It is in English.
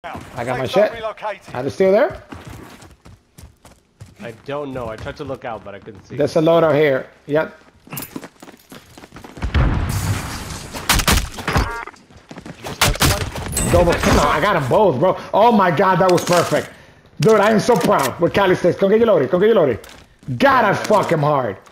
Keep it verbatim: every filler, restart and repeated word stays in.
I got my shit. Are they still there? I don't know. I tried to look out, but I couldn't see. There's a loadout here. Yep. Double. No, I got them both, bro. Oh my god, that was perfect. Dude, I am so proud with Cali Sticks. Come get your loaded. Come get your loaded. God, I fuck him hard.